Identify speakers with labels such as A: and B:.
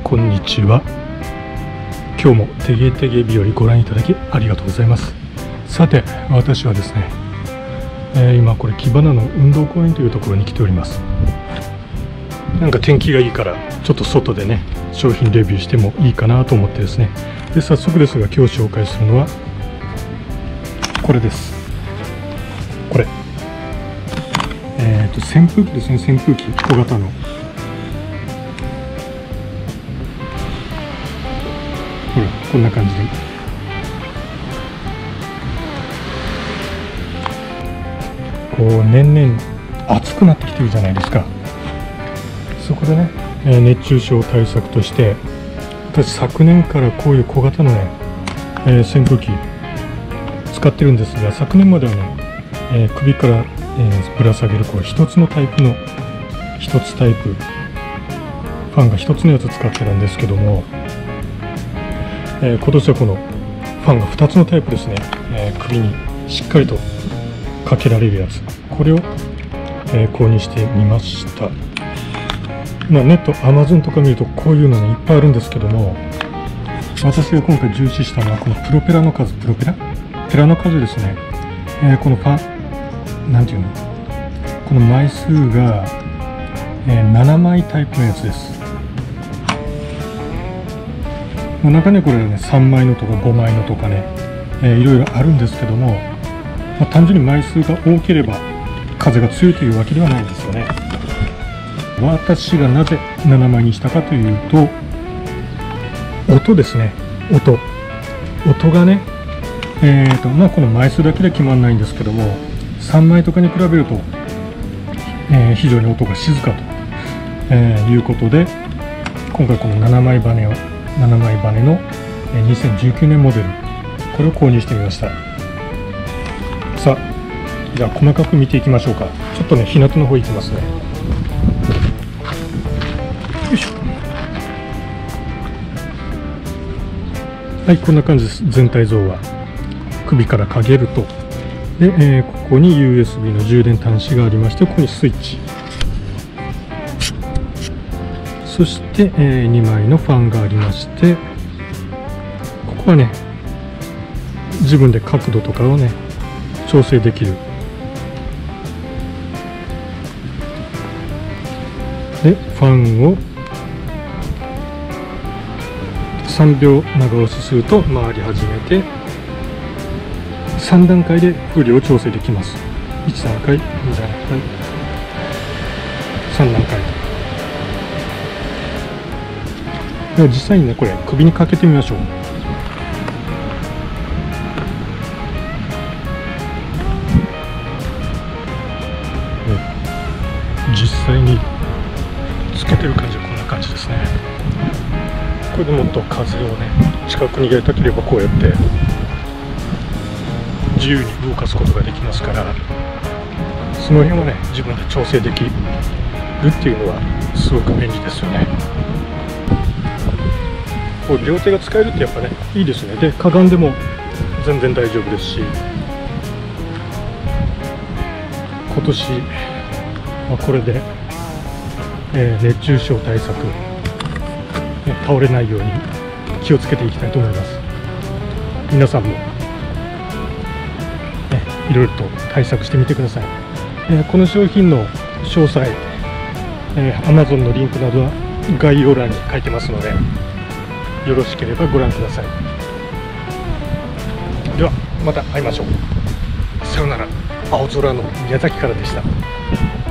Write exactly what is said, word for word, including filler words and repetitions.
A: こんにちは。今日もてげてげ日和ご覧いただきありがとうございます。さて、私はですね、えー、今これ木花の運動公園というところに来ております。なんか天気がいいからちょっと外でね商品レビューしてもいいかなと思ってですね。で早速ですが今日紹介するのはこれです。これえっと扇風機ですね。扇風機小型のほらこんな感じでこう年々暑くなってきてるじゃないですか。そこでね、えー、熱中症対策として私昨年からこういう小型のね、えー、扇風機使ってるんですが、昨年まではね、えー、首から、えー、ぶら下げるこう一つのタイプの一つタイプファンが一つのやつ使ってるんですけども、えー、今年はこのファンがふたつのタイプですね、えー、首にしっかりとかけられるやつ、これを、えー、購入してみました。まあ、ネット、アマゾンとか見るとこういうのねいっぱいあるんですけども、私が今回重視したのはこのプロペラの数、プロペラペラの数ですね。えー、このファン、なんていうの、この枚数が、えー、ななまいタイプのやつです。まあ、中にはこれねさんまいのとかごまいのとかね、えー、いろいろあるんですけども、まあ、単純に枚数が多ければ風が強いというわけではないんですよね。私がなぜななまいにしたかというと、音ですね。音音がね、えーとまあこの枚数だけで決まらないんですけども、さんまいとかに比べると、えー、非常に音が静かと、えー、いうことで、今回このななまい羽をななまい羽のにせんじゅうきゅうねんモデル、これを購入してみました。さあじゃあ細かく見ていきましょうか。ちょっとね日向の方行きますね。よいしょ。はい、こんな感じです。全体像は首からかけるとで、えー、ここに ユーエスビー の充電端子がありまして、ここにスイッチ、そして、えー、にまいのファンがありまして、ここはね自分で角度とかをね調整できる。でファンをさんびょう長押しすると回り始めて、さんだんかいで風量を調整できます。いちだんかい、にだんかい、さんだんかい。では実際にねこれ首にかけてみましょう。実際につけてる感じはこんな感じですね。これでもっと風をね近くに入れたければこうやって自由に動かすことができますから、その辺はね自分で調整できるっていうのはすごく便利ですよね。こう両手が使えるってやっぱねいいですね。でかがんでも全然大丈夫ですし、今年まあこれで、えー、熱中症対策、ね、倒れないように気をつけていきたいと思います。皆さんも、ね、いろいろと対策してみてください。えー、この商品の詳細、えー、アマゾン のリンクなどは概要欄に書いてますので、よろしければご覧ください。ではまた会いましょう。さよなら。青空の宮崎からでした。